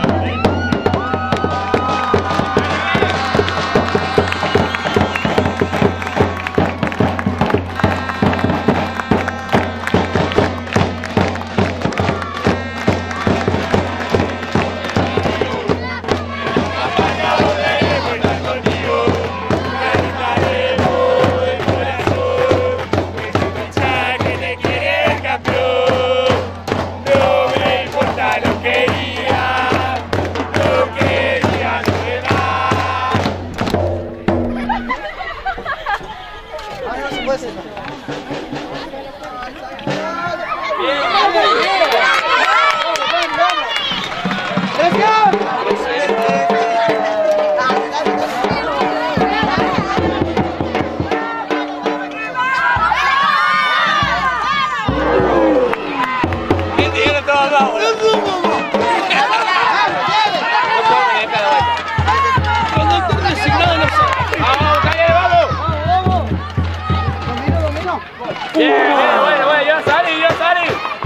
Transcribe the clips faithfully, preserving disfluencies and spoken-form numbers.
Bien, bien, bueno, bueno, ya salí, ya salí.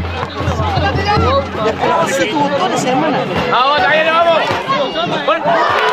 Hace tu toda la semana. Vamos, también vamos. Bueno.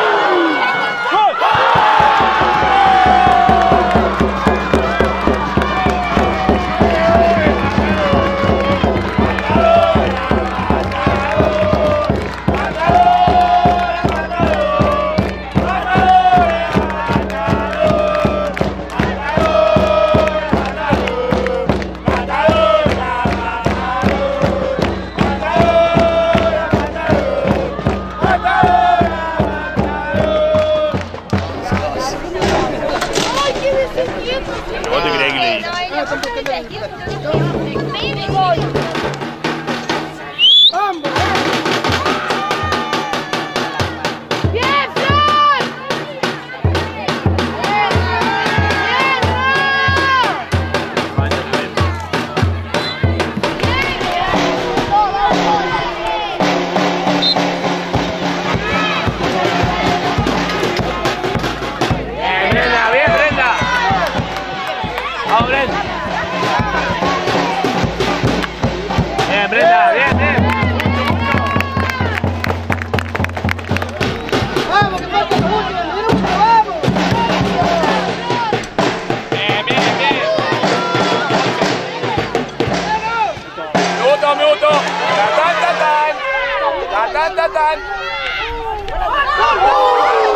¿Vos te crees que le dices? Bien, Brenda, bien, bien. Vamos, que falta el último minuto, vamos. Bien, bien, bien. Me gustó, me gustó. Tan, tan, tan, tan. Tan, tan, tan, tan.